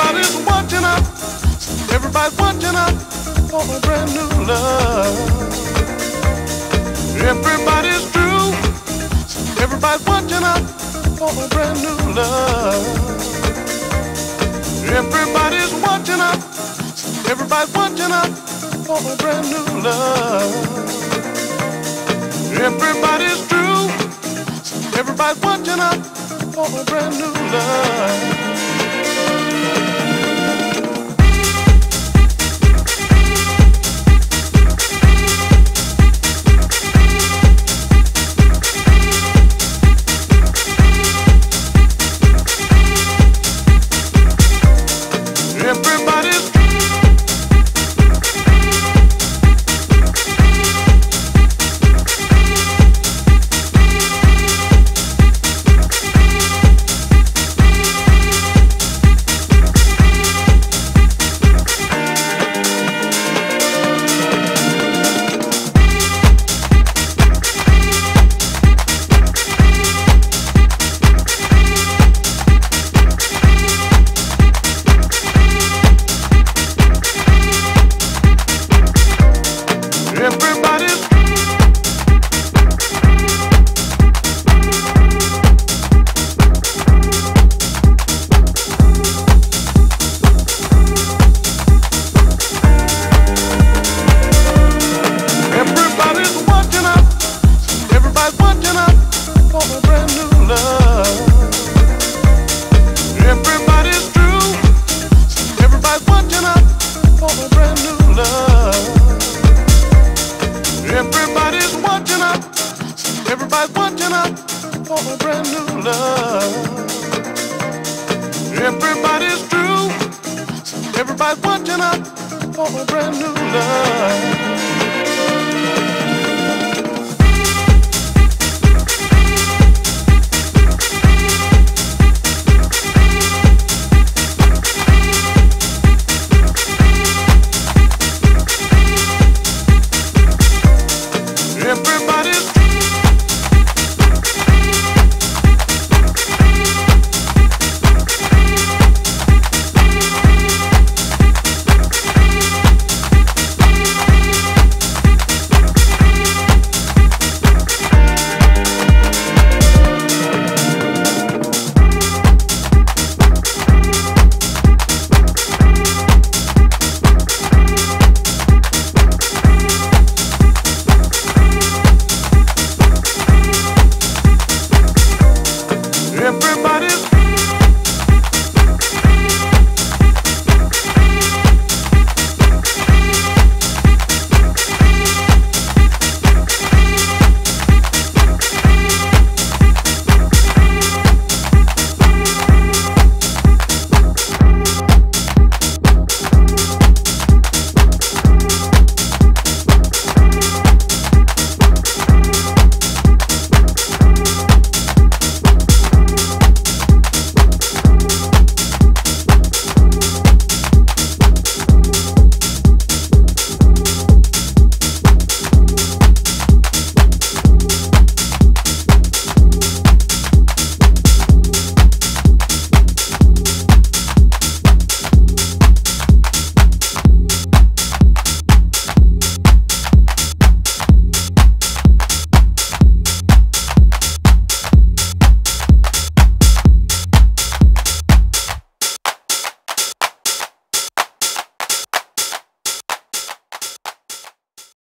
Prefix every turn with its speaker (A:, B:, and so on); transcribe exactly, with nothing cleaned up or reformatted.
A: Everybody's watching out. Everybody's watching out for a brand new love. Everybody's true. Everybody's watching out for a brand new love. Everybody's watching out. Everybody's watching out for a brand new love. Everybody's true. Everybody's watching out for a brand new love. Everybody's Everybody's Everybody's watching out. Everybody's watching out for a brand new love. Everybody's true. Everybody's watching out for a brand new love. Everybody's watching out. Everybody's watching out for a brand new love. Everybody's true. Everybody's watching out for a brand new love.